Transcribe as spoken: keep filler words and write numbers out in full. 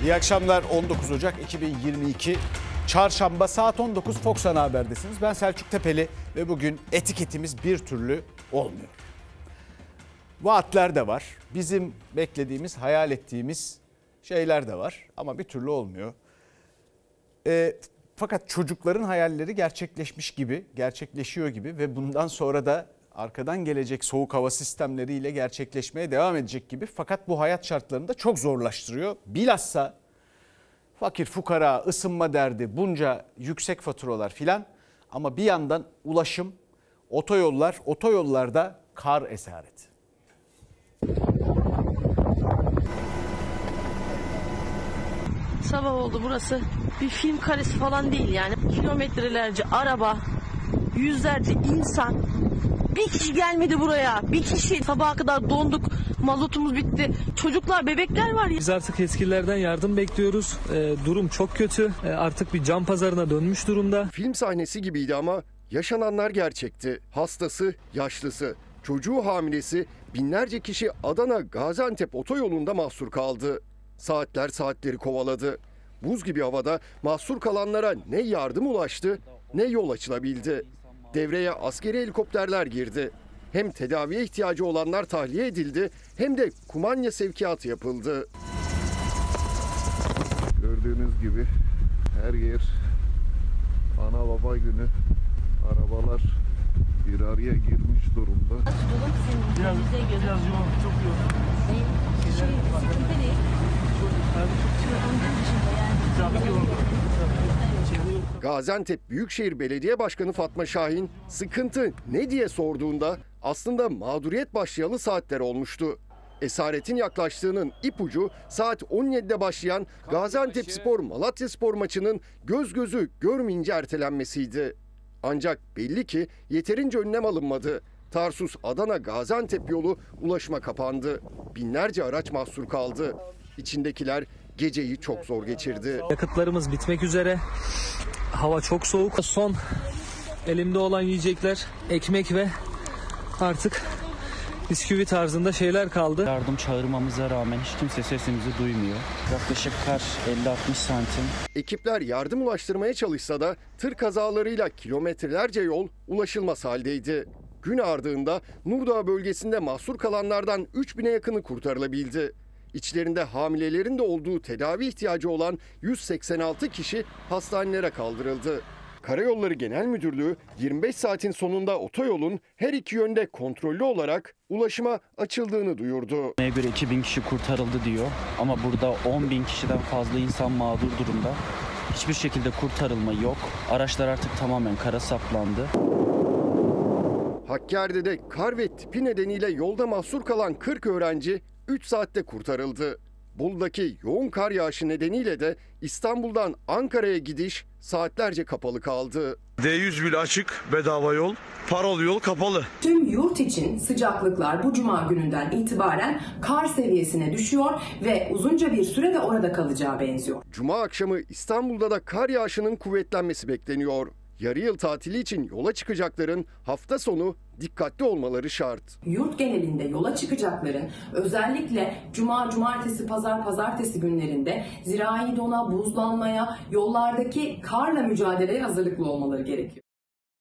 İyi akşamlar. on dokuz Ocak iki bin yirmi iki Çarşamba saat on dokuz Fox Ana Haber'desiniz. Ben Selçuk Tepeli ve bugün etiketimiz bir türlü olmuyor. Vaatler de var. Bizim beklediğimiz, hayal ettiğimiz şeyler de var ama bir türlü olmuyor. E, fakat çocukların hayalleri gerçekleşmiş gibi, gerçekleşiyor gibi ve bundan sonra da arkadan gelecek soğuk hava sistemleriyle gerçekleşmeye devam edecek gibi. Fakat bu hayat şartlarını da çok zorlaştırıyor. Bilhassa fakir fukara, ısınma derdi, bunca yüksek faturalar filan. Ama bir yandan ulaşım, otoyollar, otoyollarda kar esareti. Sabah oldu, burası bir film karesi falan değil yani. Kilometrelerce araba, yüzlerce insan. Bir kişi gelmedi buraya. Bir kişi. Sabaha kadar donduk. Mazotumuz bitti. Çocuklar, bebekler var ya. Biz artık yetkililerden yardım bekliyoruz. E, durum çok kötü. E, artık bir can pazarına dönmüş durumda. Film sahnesi gibiydi ama yaşananlar gerçekti. Hastası, yaşlısı, çocuğu hamilesi, binlerce kişi Adana Gaziantep otoyolunda mahsur kaldı. Saatler saatleri kovaladı. Buz gibi havada mahsur kalanlara ne yardım ulaştı ne yol açılabildi. Devreye askeri helikopterler girdi. Hem tedaviye ihtiyacı olanlar tahliye edildi hem de kumanya sevkiyatı yapıldı. Gördüğünüz gibi her yer ana baba günü. Arabalar bir araya girmiş durumda. Biraz, biraz yoğun, çok yoğun. Gaziantep Büyükşehir Belediye Başkanı Fatma Şahin sıkıntı ne diye sorduğunda aslında mağduriyet başlayalı saatler olmuştu. Esaretin yaklaştığının ipucu saat on yedide başlayan Gaziantepspor Malatyaspor maçının göz gözü görmeyince ertelenmesiydi. Ancak belli ki yeterince önlem alınmadı. Tarsus Adana Gaziantep yolu ulaşıma kapandı. Binlerce araç mahsur kaldı. İçindekiler geceyi çok zor geçirdi. Yakıtlarımız bitmek üzere. Hava çok soğuk. Son elimde olan yiyecekler ekmek ve artık bisküvi tarzında şeyler kaldı. Yardım çağırmamıza rağmen hiç kimse sesimizi duymuyor. Yaklaşık kar elli altmış santim. Ekipler yardım ulaştırmaya çalışsa da tır kazalarıyla kilometrelerce yol ulaşılmaz haldeydi. Gün ardığında Nurdağ bölgesinde mahsur kalanlardan üç bine yakını kurtarılabildi. İçlerinde hamilelerin de olduğu tedavi ihtiyacı olan yüz seksen altı kişi hastanelere kaldırıldı. Karayolları Genel Müdürlüğü yirmi beş saatin sonunda otoyolun her iki yönde kontrollü olarak ulaşıma açıldığını duyurdu. Neye göre iki bin kişi kurtarıldı diyor ama burada on bin kişiden fazla insan mağdur durumda. Hiçbir şekilde kurtarılma yok. Araçlar artık tamamen kara saplandı. Hakkari'de kar ve tipi nedeniyle yolda mahsur kalan kırk öğrenci üç saatte kurtarıldı. Bolu'daki yoğun kar yağışı nedeniyle de İstanbul'dan Ankara'ya gidiş saatlerce kapalı kaldı. D yüz bile açık, bedava yol, paralı yol kapalı. Tüm yurt için sıcaklıklar bu cuma gününden itibaren kar seviyesine düşüyor ve uzunca bir sürede orada kalacağı benziyor. Cuma akşamı İstanbul'da da kar yağışının kuvvetlenmesi bekleniyor. Yarı yıl tatili için yola çıkacakların hafta sonu dikkatli olmaları şart. Yurt genelinde yola çıkacakların özellikle cuma, cumartesi, pazar, pazartesi günlerinde zirai dona, buzlanmaya, yollardaki karla mücadeleye hazırlıklı olmaları gerekiyor.